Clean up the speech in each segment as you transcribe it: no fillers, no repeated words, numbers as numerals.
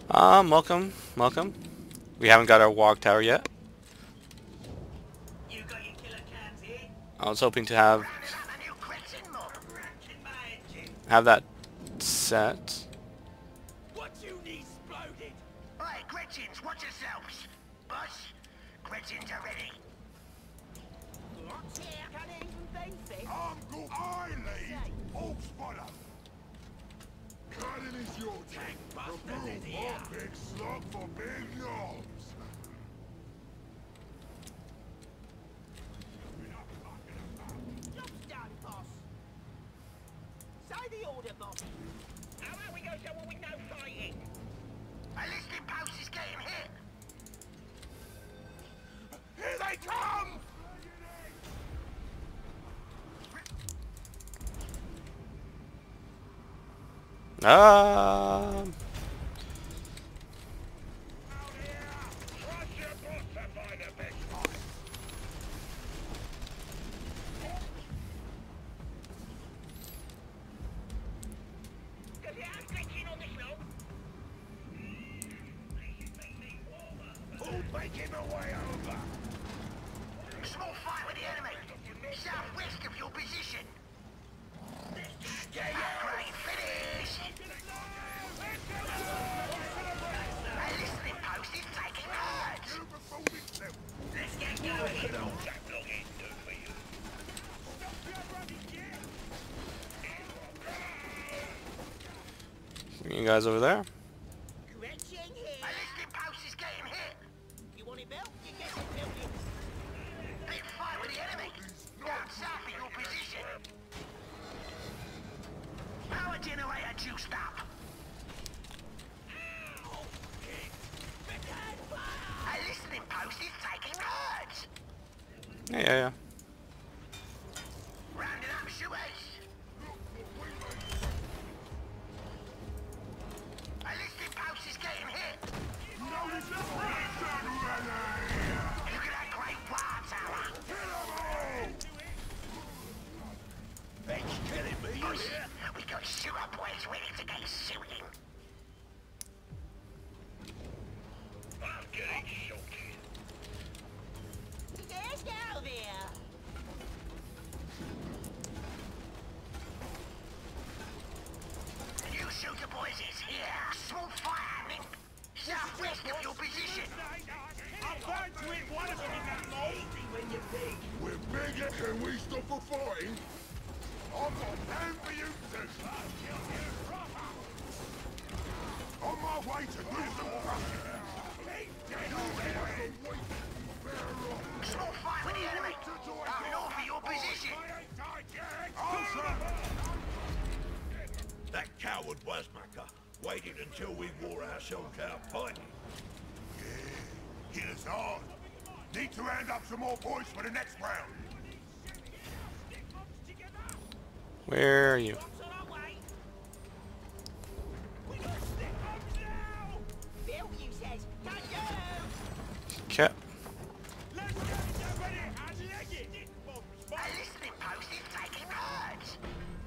Welcome, welcome. We haven't got our walk tower yet. You got your killer cams here? I was hoping to have Rounding up a new Gretchen mob. Racking my engine. that set. What you need exploded? Hey, Gretchens, watch yourselves. Boss, Gretchens are ready. What's here? Cunning beefy. I'm good. I lead. All spotter. Cutting is your tank. Busters is here. Big slug for big knobs. Job's done, boss. Say the order, boss. How about we go somewhere with no fighting? A listing post is getting hit. Here they come! Um, Trust your boss to find a big fight. Does it have glitching on this knob? Who's making the way over? Small fight with the enemy. Southwest of your position. Great finish. A listening post is taking hurts. Let's get going. you guys over there. Gretchen here. A listening post is getting hit. You want it built? You get it built. Big fight with the enemy. Down south of your position. Power generator juiced up. A listening post is taking hurts. Yeah. Rounding up shooters. A listening post is getting hit. Notice the pressure, ready! Look at that great wire tower. It's killing me, you Boss, hear? we got shooter boys ready to get shooting. I'm getting shook. There's now there. New shooter boys is here. Small fire happening. Southwest of your position. I'm going to hit one of them in that mold. When you're big. We're bigger. Can we stop a fighting? I'm not paying for you to. On my way to do some crushing. Small fire with the enemy. Up north of your position. That coward Buzzmaker waited until we wore ourselves out fighting. Yeah, hit us hard. Need to round up some more boys for the next round. Where are you? Bill, you says, don't you? Okay. A listening post is taking hurts.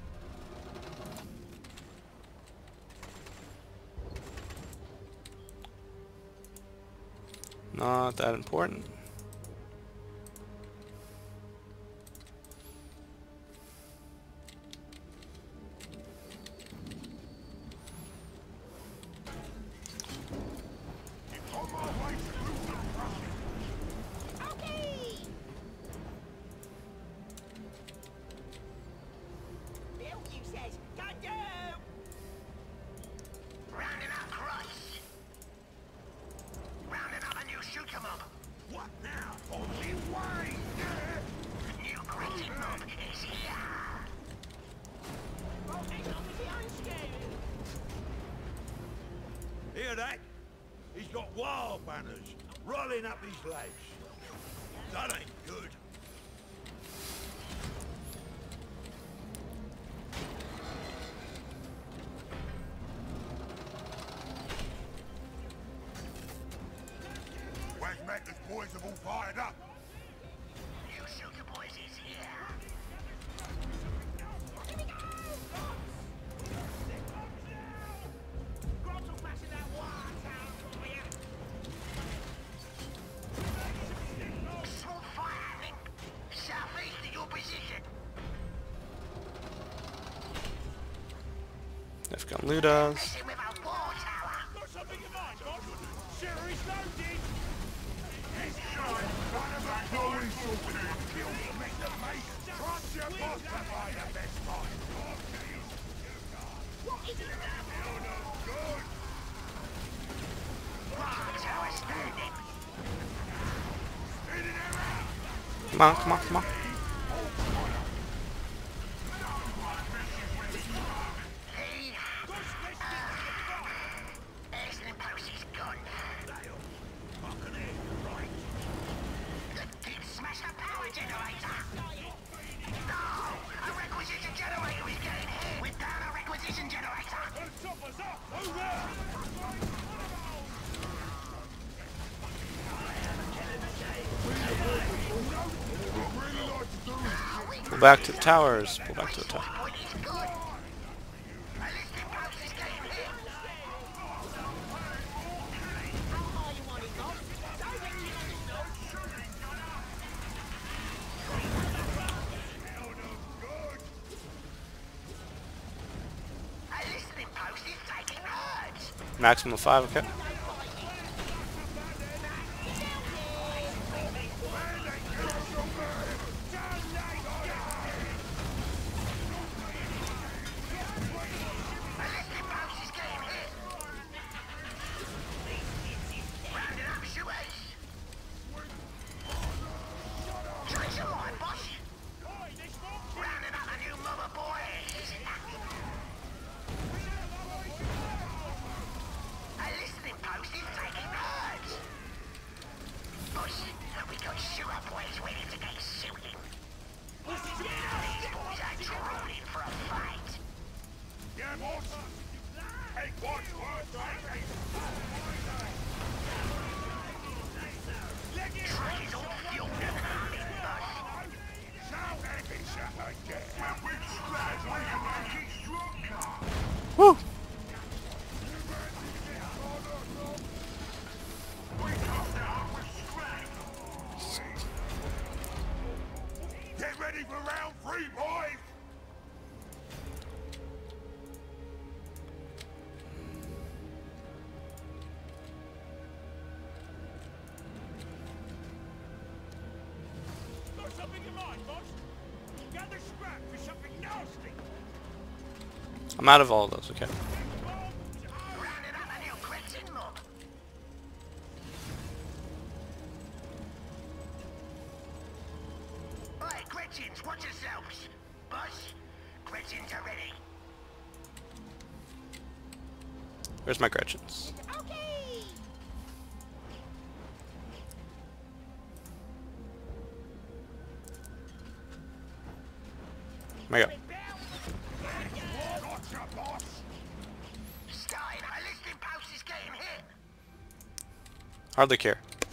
Not that important. On my way to do some crushing. Okay. Bill, you says, don't you? Rounding up Christ. Rounding up a new shooter mob. What now? On the way! New Gretchen mob is here. Oh, hang on with the unscared. Hear that? He's got wild banners rolling up his legs. That ain't good. Wazmaker's boys have all fired up. New shooter boys is here. Grotto passing that wire tower. gonna loot us. Messing with a war tower. Got something in mind, boss? Shiver is loaded. Trust your boss to buy the best fight. War tower standing. Come on, come on, come on. Excellent post is gone. Smash the power generator! No! A requisition generator is getting hit! We're down a requisition generator! Chop us up. Over. Pull back to the towers. Pull back to the tower. Point is good! A listed post is getting hit! How are you on it, boss? Directly understood! A listening post is taking herds! Maximum of 5, okay. A listening post is getting hit! Rounding up shooters! Try some more, boss! Rounding up a new mob of boys! A listening post is taking herds! Boss, we got shooter boys ready to get shooting! These boys are droning for a fight! Yeah, boss. Hey, watch, Truck is all fueled and humming, boss! Shout happy shot again. With scratch, we can make it stronger. Woo! We come down with scratch. Get ready for round 3, boys. Got something in mind, boss? Gather scrap for something nasty. I'm out of all of those, okay. Rounding up a new Gretchen mob! Oi, Gretchens, watch yourselves! Boss, Gretchens are ready. Where's my Gretchens? Okay! There you go. Gotcha, boss. Starting, a listing post is getting hit! Hardly care.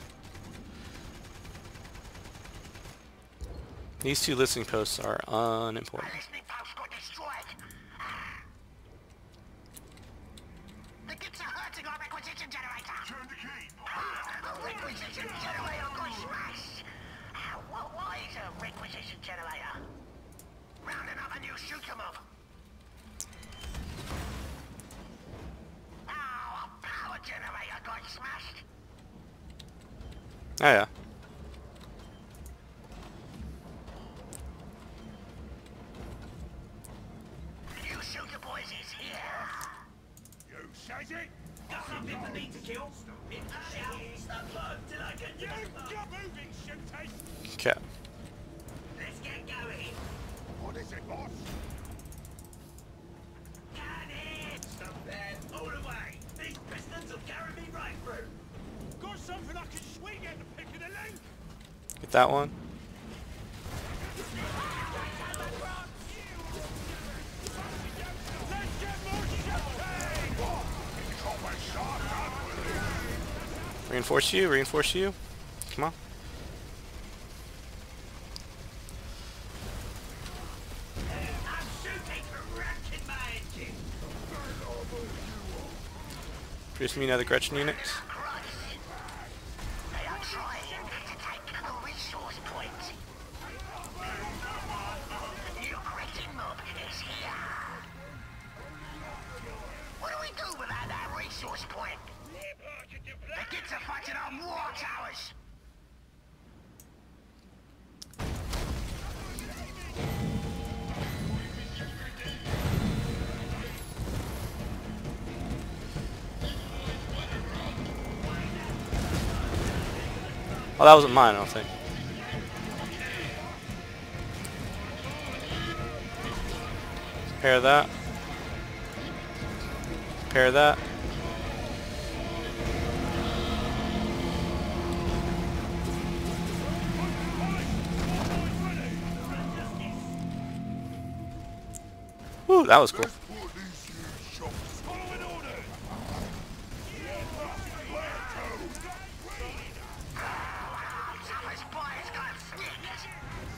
These 2 listening posts are A unimportant. listening post got destroyed! The gits are hurting our requisition generator! Turn the key. A requisition generator got smashed! What is a requisition generator? Rounding up a new shooter mob! Oh, a power generator got smashed! Oh yeah. New shooter boys is here! You says it. Got something for me to kill? Stop till I can You get moving, shooters. Okay. Let's get going! What is it, boss? Cannon! Stop there! All the way! These pistons will carry me right through! Got something I can swing at the pick of the link. Get that one. Let's get more shooting. Reinforce you, reinforce you. Come on. I'm shooting for wrecking my engine! Produce me another Gretchen unit. Christ! They are trying to take a resource point! The new Gretchen mob is here! reinforce point. The kids are fighting on war towers. Oh, that wasn't mine, I don't think. Repair that. Repair that. Woo, that was cool. Let's put these here shots. Following orders. Where to? Toughest boys got snicked.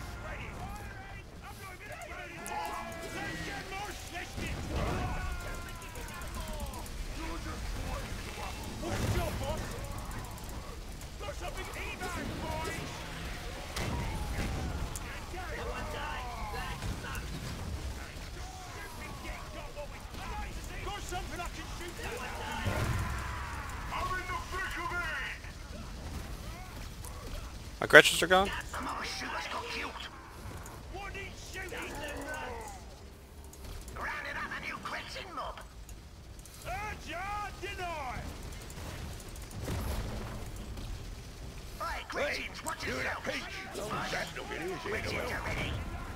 Got something I can shoot at. I'm in the thick of it. My Gretchens are gone? Some of us shooters got killed. What is shooting? Rounding up a new Gretchen mob. Urgent deny. Hey, Gretchens, watch yourself. That's not gonna easy. Gretchens are ready.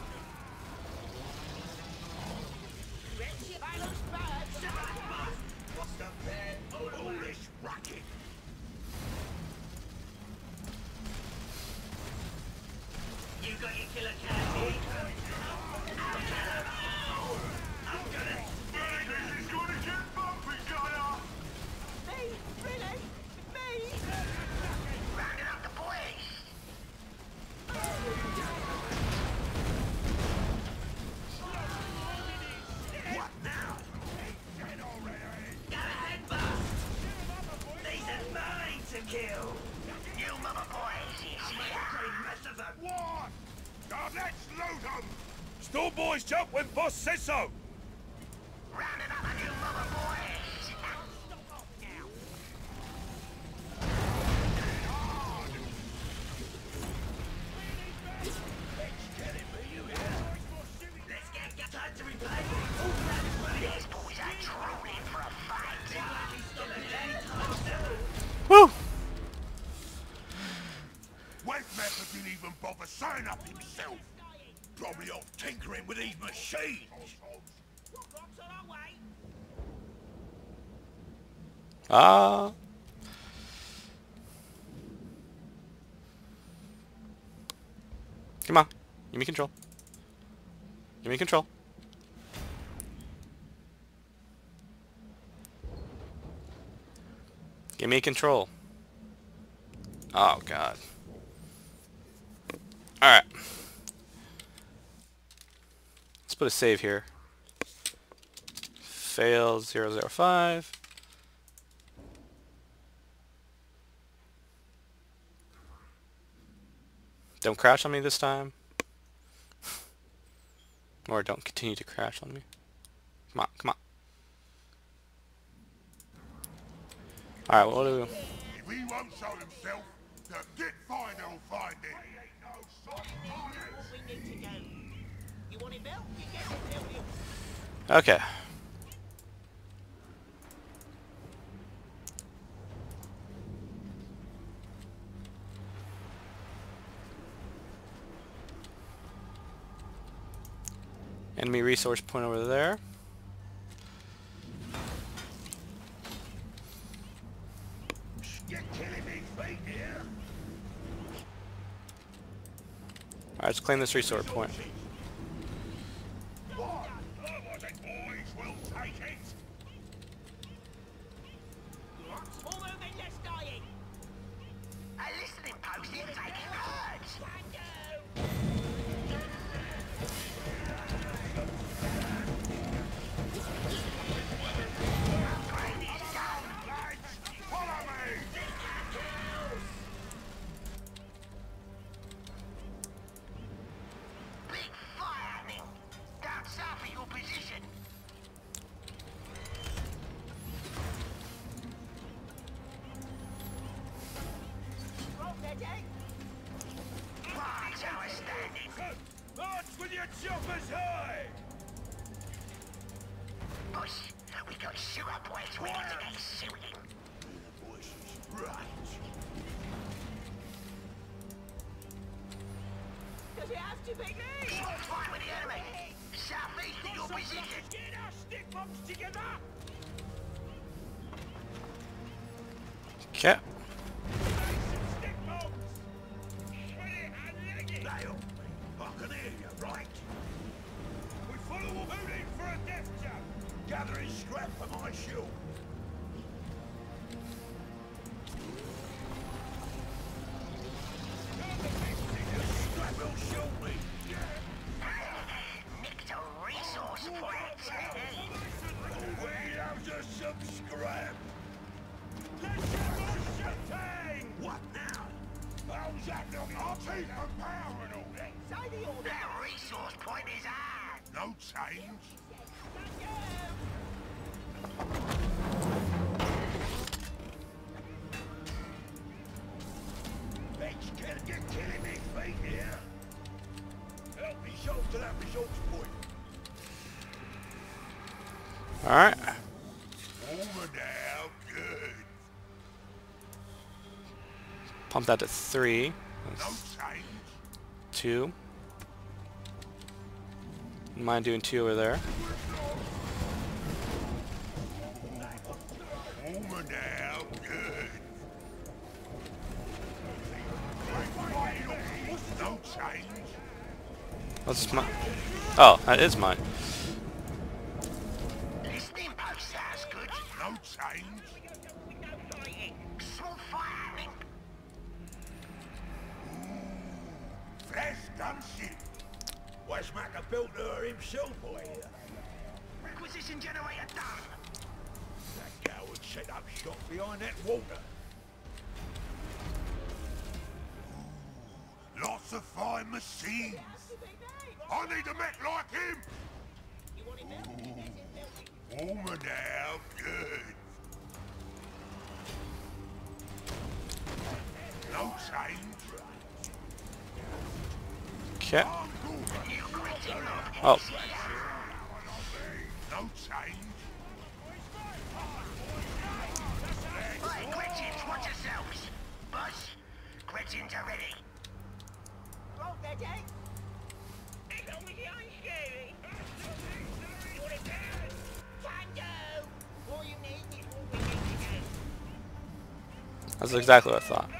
What's the plan? All this racket. You got your killer cat. This is gonna get bumpy, Gunner. Rounding up the boys. What now? These are mine to kill. You mother boys is here. What? Now let's load them. Store boys jump when boss says so. Rounding up a new mother boys. Let's get time to repay. These boys are trolling for a fight. Woo! Webmaster didn't even bother signing up himself. Probably off tinkering with these machines. Ah. Come on. Give me control. Give me control. Give me control. Oh, God. Alright. Let's put a save here. Failed 005. Don't crash on me this time. Or don't continue to crash on me. Come on, come on. Alright, what do we... If he won't show himself, the Git Finder will find him. We need to go. You want it, Bill? You get it, Bill. Okay. Enemy resource point over there. You're killing me, feet here. Alright, let's claim this resource point. What? I wasn't boys. We'll take it. More moving, less dying. A listening post is taking herds. Follow me. Big fire happening. Down south of your position. With your choppers high! Boss, we got sugar boys ready to get shooting. The voices right. Does it have to be me? Swap fight with the enemy. Southeast of your position. Get our stick bombs together! Okay. Stick bombs! Shred it and leg it! Nail me. I can hear you, right? We follow up in for a death jab! Gathering scrap for my shield. Scrap will shield me. Nicked a resource point. We have just some scrap. Let's have more shooting! What now? How's that looking? I'll take the power and all that. Say the order. That resource point is ours. No change. You're killing me, feet here. Help me show to that resource point. Alright. Over now, good. Pump that to 3. No That's change. 2. Mind doing 2 over there. Over now, good. No change. What's this mine? Oh, that is mine. Listening post sounds good. No change. Small fire happening. Fresh gunship. Westmacker built her himself, boy. Requisition generator done. That coward set up shop behind that water. Lots of fine machines. I need a mech like him. You want it now? Warmer now, good. No change. Okay. I'm good. You gritty mob. Oh. No change. Hey, Gretchins, watch yourselves. Boss, Gretchins are ready. Roll that, eh? As long as you ain't scary! You want it down? Can do. All you need is all we need to do. That's exactly what I thought.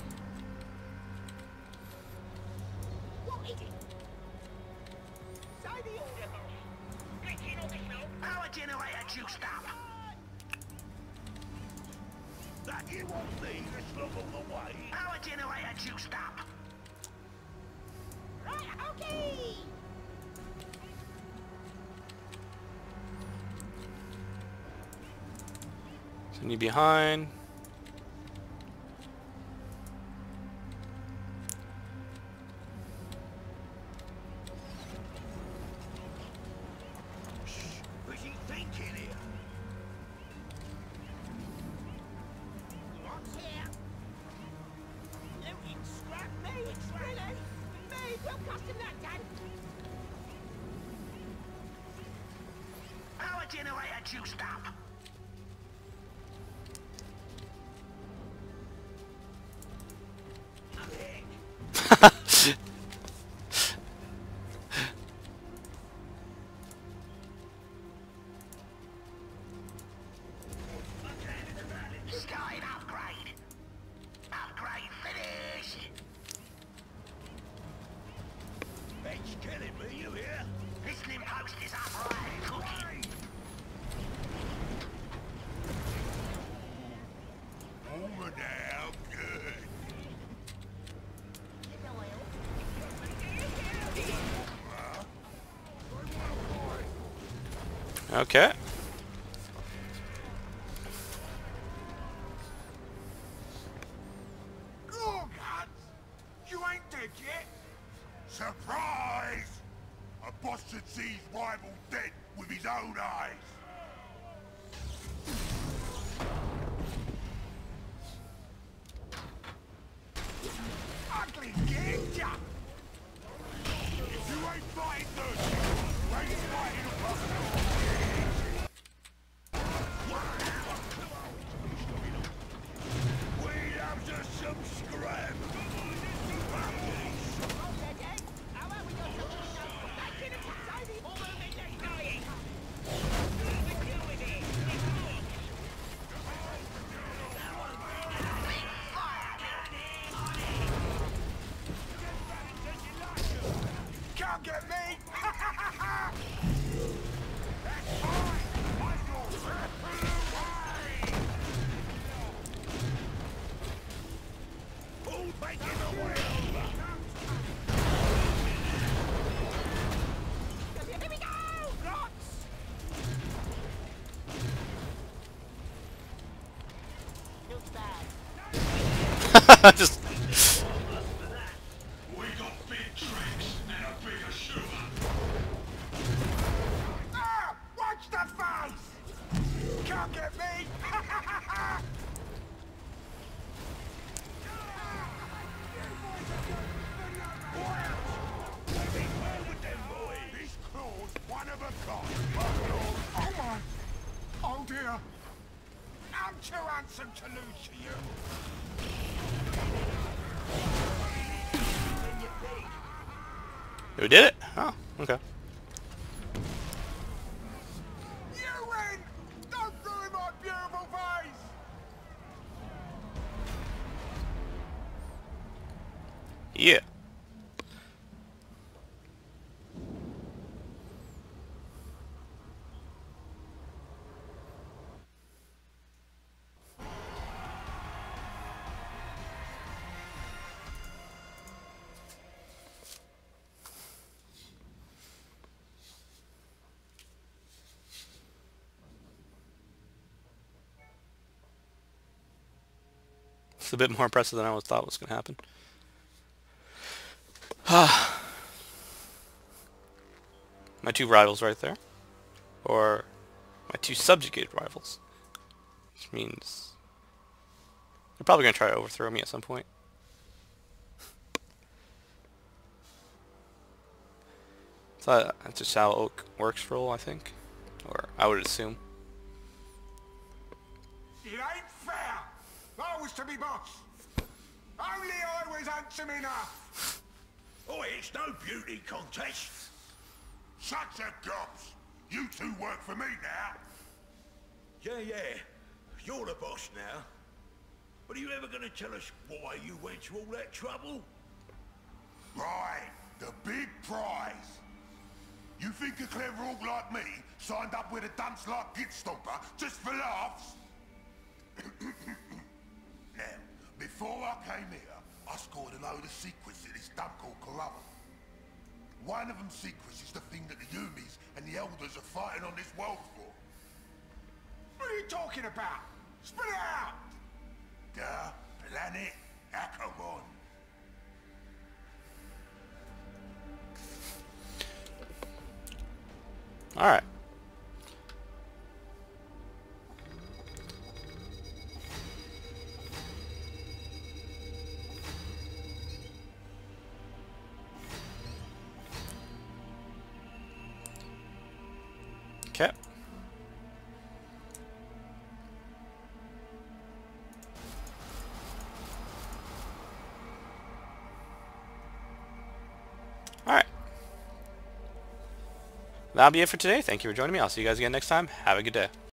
What is it? Say the order. Glitching on the snow! Power generator juiced up. That you won't need a slug on the way. Power generator juiced up. Right, okay. Send you behind. What's he thinking here? What's here? Looting scrap me, really? Me, we'll custom that, Dan. Power generator juiced up. Starting upgrade. Upgrade finish. Ben's killing me, you hear? Listening post is up right. Cooking. Over now, good. Okay. Go, guns! You ain't dead yet. Surprise! A boss that sees rival dead with his own eyes. Ugly gig, ya! If you ain't fighting some scrap. Can't get me! Who's making the way over? Here we go! Rocks! Looks bad. Just We got big tricks and a bigger shooter. Ah! Watch the face! Can't get me! These claws, one of a kind. Oh my! Oh dear! I'm too handsome to lose to you! who did it? Oh, okay. You win! Don't ruin my beautiful face! Yeah. It's a bit more impressive than I always thought was going to happen. My two rivals right there. Or my two subjugated rivals. Which means they're probably going to try to overthrow me at some point. So that's just how Oak works roll, I think. Or I would assume. It ain't fair! I was to be boss! Only I was handsome enough! Oh, it's no beauty contest. Shut your gobs! You two work for me now! Yeah. You're the boss now. But are you ever going to tell us why you went to all that trouble? Right, the big prize! You think a clever orc like me signed up with a dunce like Gitstomper just for laughs? Now, before I came here, I scored a load of secrets at this dump called Corrupt. One of them secrets is the thing that the Yumis and the Elders are fighting on this world for. What are you talking about? Spit it out! The planet Acheron. Alright. Okay. Alright. That'll be it for today. Thank you for joining me. I'll see you guys again next time. Have a good day.